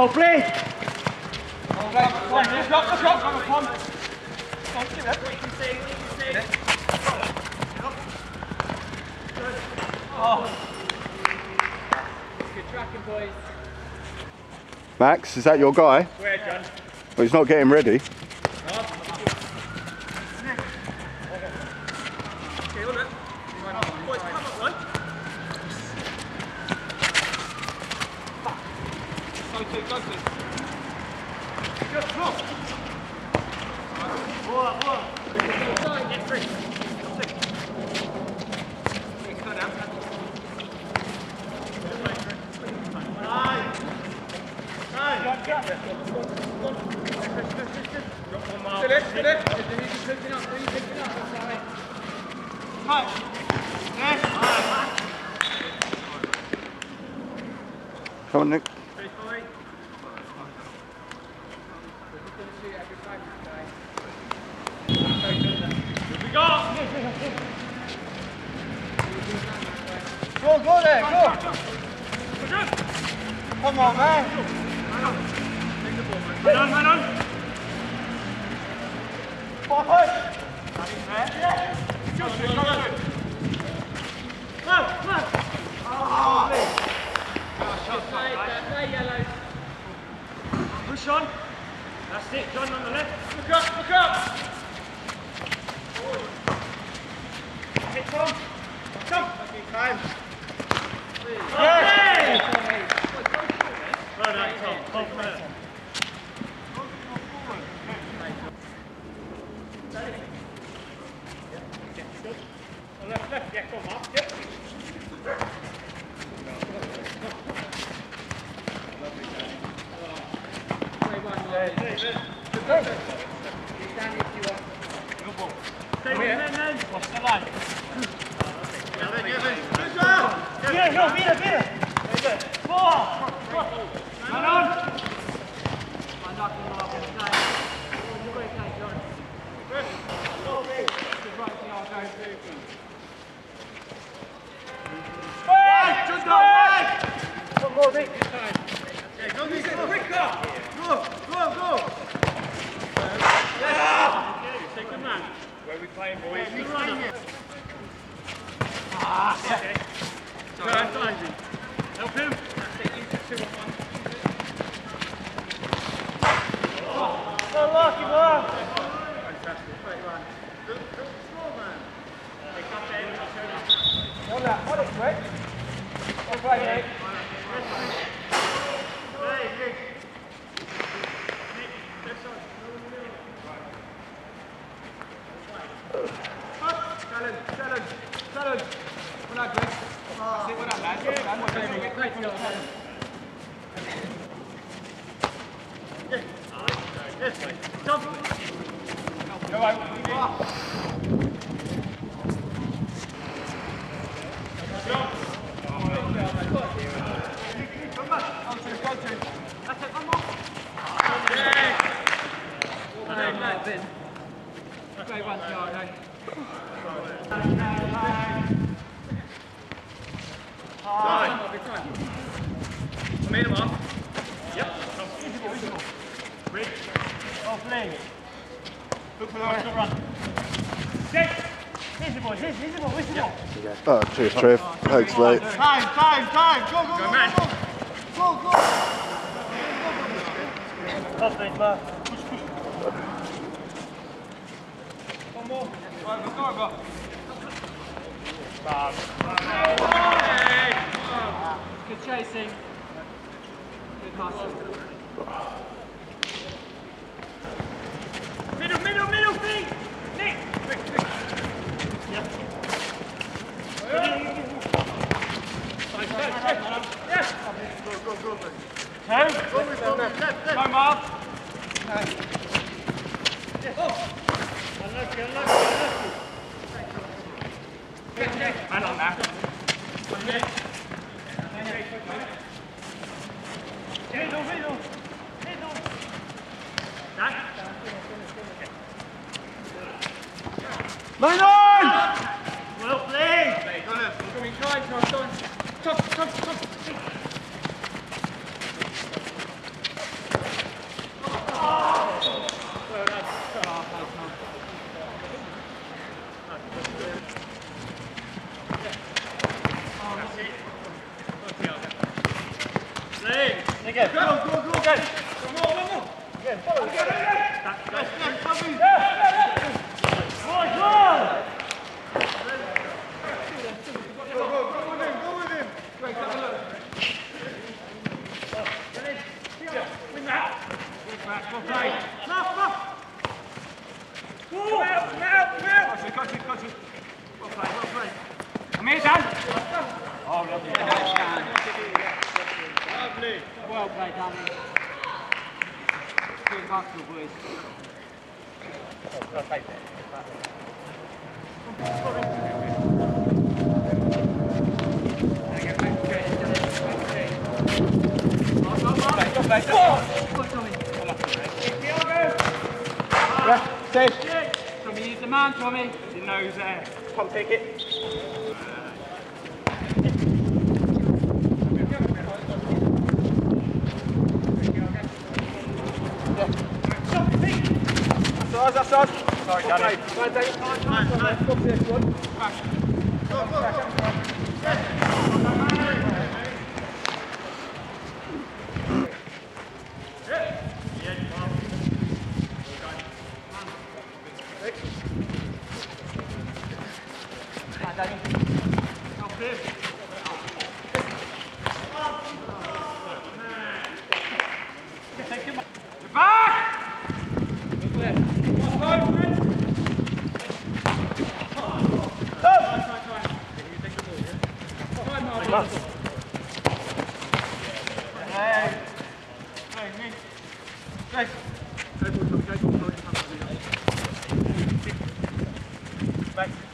Well played. Good tracking, boys. Max, is that your guy? Where, John? Well, he's not getting ready. Come on, Nick. Go there, go! Come on, man! Man on! Forward! Push on! That's it, John on the left. Look up, look up! Hit Tom! Come! Time! Yes! Well done, Tom. Confident. Left, yeah, come on. Yep. What's the line? Mira, no, mira, mira. Man on. One more, Nick. Go, quicker. Go. Second man. Where are we playing, boys? Okay. Help him. Well, lucky one. Fantastic. Good score, man. Hold it quick. Well played, Nick. Nick. Left side. Challenge. Well done, Greg. Well done, lads. Great job. Yes, jump. Go on. Great one, Charlie. I made him up. Yep. Visible. Bridge. Off leg. Look for the run. Six. Visible. Oh, cheers, Trev. Thanks, mate. Time. Go, man. Go. Off leg, man. Push. One more. Right, go. Good chasing. Good passing. Middle, feet! Nick! Quick. Yeah. Yes! Go. Go, Marv. Yes. Unlucky. Man on that. Middle. Man on! Well played! Can we try, Tom? Tough. Max, well played. Come out, come out, come out. Got you. Well played. Come here, Dan. Oh, lovely. Lovely. Well played, Danny. Good basketball, boys. Tommy, use the man, Tommy. Your nose there. Come take it. That's us. Sorry, Danny. Back.